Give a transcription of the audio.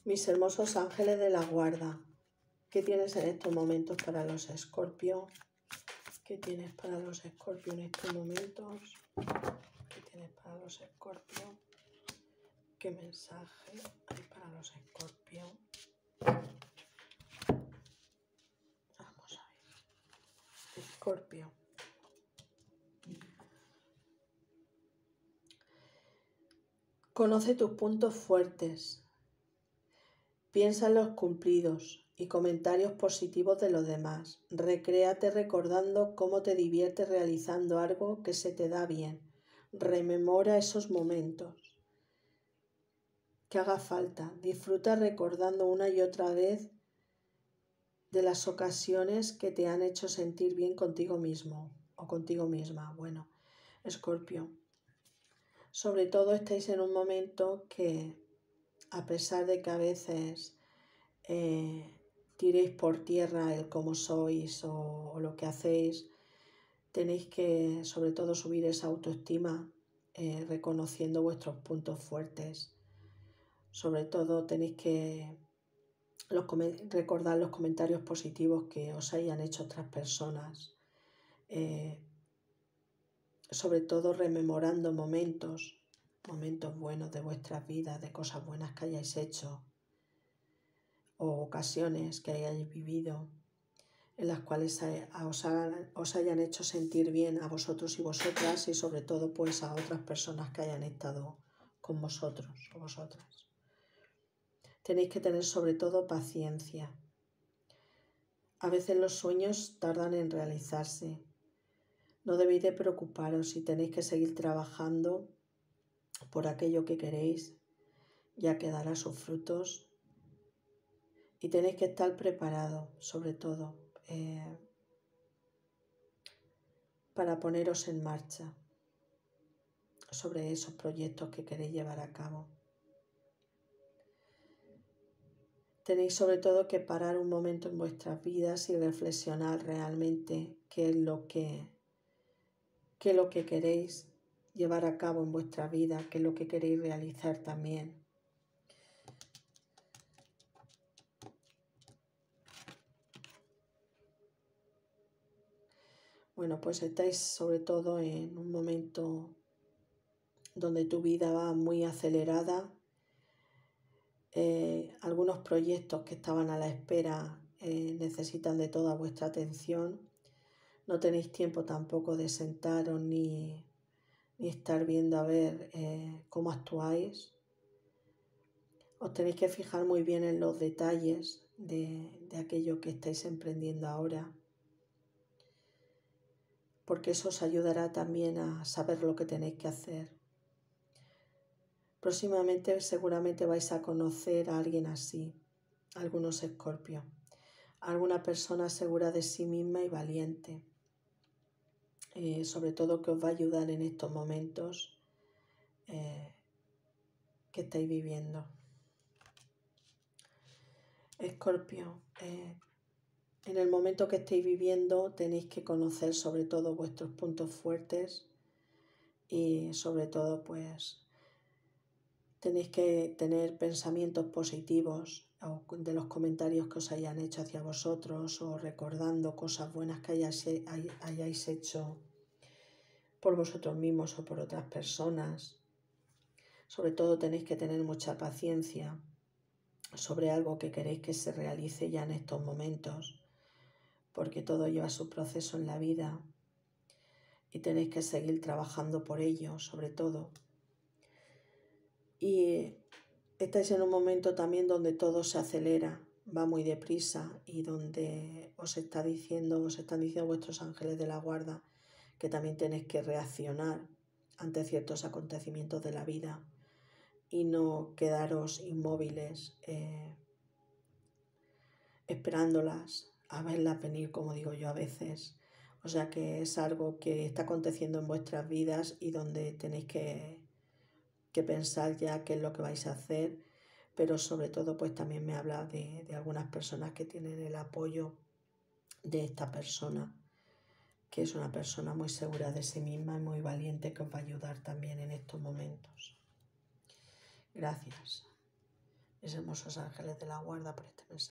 Mis hermosos ángeles de la guarda, ¿qué tienes en estos momentos para los Escorpio? ¿Qué tienes para los Escorpio en estos momentos? ¿Qué tienes para los Escorpio? ¿Qué mensaje hay para los Escorpio? Vamos a ver. Escorpio. Conoce tus puntos fuertes. Piensa en los cumplidos y comentarios positivos de los demás. Recréate recordando cómo te diviertes realizando algo que se te da bien. Rememora esos momentos que haga falta. Disfruta recordando una y otra vez de las ocasiones que te han hecho sentir bien contigo mismo o contigo misma. Bueno, Escorpio, sobre todo estáis en un momento que, a pesar de que a veces tiréis por tierra el cómo sois o lo que hacéis, tenéis que sobre todo subir esa autoestima reconociendo vuestros puntos fuertes. Sobre todo tenéis que recordar los comentarios positivos que os hayan hecho otras personas. Sobre todo rememorando momentos buenos de vuestras vidas, de cosas buenas que hayáis hecho o ocasiones que hayáis vivido en las cuales os hayan hecho sentir bien a vosotros y vosotras y sobre todo pues a otras personas que hayan estado con vosotros o vosotras. Tenéis que tener sobre todo paciencia. A veces los sueños tardan en realizarse. No debéis de preocuparos si tenéis que seguir trabajando por aquello que queréis, ya que dará sus frutos. Y tenéis que estar preparados, sobre todo, para poneros en marcha sobre esos proyectos que queréis llevar a cabo. Tenéis sobre todo que parar un momento en vuestras vidas y reflexionar realmente qué es lo que queréis llevar a cabo en vuestra vida, qué es lo que queréis realizar también. Bueno, pues estáis sobre todo en un momento donde tu vida va muy acelerada. Algunos proyectos que estaban a la espera necesitan de toda vuestra atención. No tenéis tiempo tampoco de sentaros ni estar viendo a ver cómo actuáis. Os tenéis que fijar muy bien en los detalles de aquello que estáis emprendiendo ahora, porque eso os ayudará también a saber lo que tenéis que hacer. Próximamente seguramente vais a conocer a alguien así, algunos Escorpios, alguna persona segura de sí misma y valiente, sobre todo que os va a ayudar en estos momentos que estáis viviendo. Escorpio, en el momento que estéis viviendo tenéis que conocer sobre todo vuestros puntos fuertes y sobre todo pues tenéis que tener pensamientos positivos de los comentarios que os hayan hecho hacia vosotros o recordando cosas buenas que hayáis hecho por vosotros mismos o por otras personas. Sobre todo tenéis que tener mucha paciencia sobre algo que queréis que se realice ya en estos momentos, porque todo lleva su proceso en la vida y tenéis que seguir trabajando por ello, sobre todo. Y estáis en un momento también donde todo se acelera, va muy deprisa y donde os están diciendo vuestros ángeles de la guarda que también tenéis que reaccionar ante ciertos acontecimientos de la vida y no quedaros inmóviles esperándolas a verlas venir, como digo yo a veces. O sea que es algo que está aconteciendo en vuestras vidas y donde tenéis que pensar ya qué es lo que vais a hacer, pero sobre todo pues también me habla de algunas personas que tienen el apoyo de esta persona, que es una persona muy segura de sí misma y muy valiente, que os va a ayudar también en estos momentos. Gracias. mis hermosos ángeles de la guarda, por este mensaje.